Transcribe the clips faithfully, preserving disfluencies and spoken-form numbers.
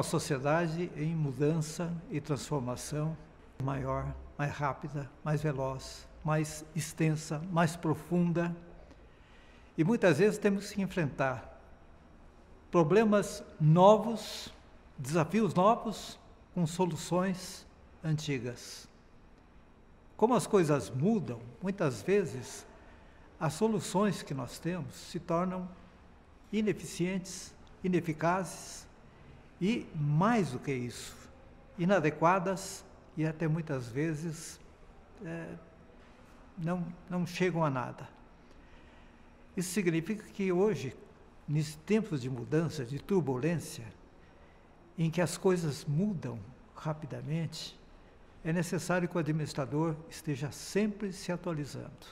uma sociedade em mudança e transformação maior, mais rápida, mais veloz, mais extensa, mais profunda. E muitas vezes temos que enfrentar problemas novos, desafios novos, com soluções antigas. Como as coisas mudam, muitas vezes as soluções que nós temos se tornam ineficientes, ineficazes e, mais do que isso, inadequadas e até muitas vezes é, não, não chegam a nada. Isso significa que hoje, nesses tempos de mudança, de turbulência, em que as coisas mudam rapidamente, é necessário que o administrador esteja sempre se atualizando.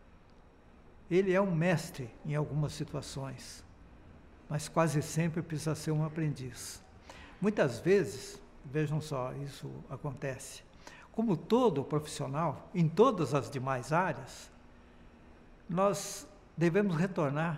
Ele é um mestre em algumas situações, mas quase sempre precisa ser um aprendiz. Muitas vezes, vejam só, isso acontece, como todo profissional, em todas as demais áreas, nós devemos retornar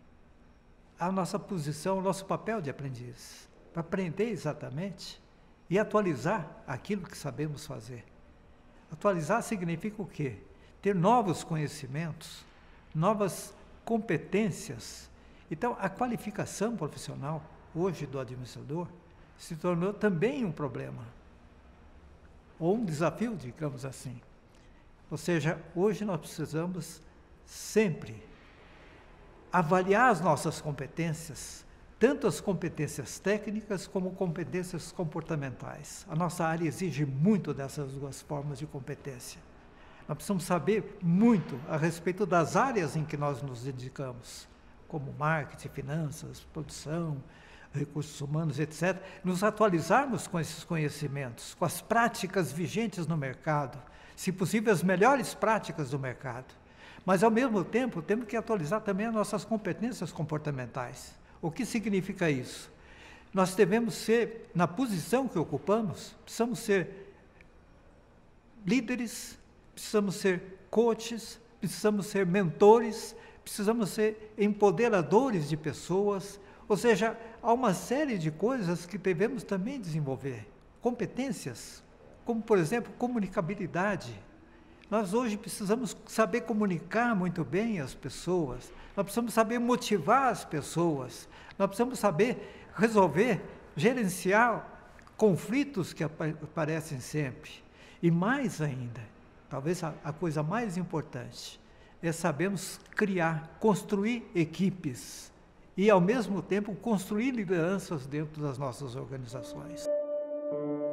à nossa posição, ao nosso papel de aprendiz, para aprender exatamente e atualizar aquilo que sabemos fazer. Atualizar significa o quê? Ter novos conhecimentos, novas competências. Então, a qualificação profissional, hoje, do administrador, se tornou também um problema, ou um desafio, digamos assim. Ou seja, hoje nós precisamos sempre avaliar as nossas competências, tanto as competências técnicas como competências comportamentais. A nossa área exige muito dessas duas formas de competência. Nós precisamos saber muito a respeito das áreas em que nós nos dedicamos, como marketing, finanças, produção, recursos humanos, etcétera, nos atualizarmos com esses conhecimentos, com as práticas vigentes no mercado, se possível as melhores práticas do mercado. Mas, ao mesmo tempo, temos que atualizar também as nossas competências comportamentais. O que significa isso? Nós devemos ser, na posição que ocupamos, precisamos ser líderes, precisamos ser coaches, precisamos ser mentores, precisamos ser empoderadores de pessoas, ou seja, há uma série de coisas que devemos também desenvolver. Competências, como, por exemplo, comunicabilidade. Nós hoje precisamos saber comunicar muito bem as pessoas, nós precisamos saber motivar as pessoas, nós precisamos saber resolver, gerenciar conflitos que aparecem sempre. E mais ainda, talvez a, a coisa mais importante, é sabermos criar, construir equipes e, ao mesmo tempo, construir lideranças dentro das nossas organizações.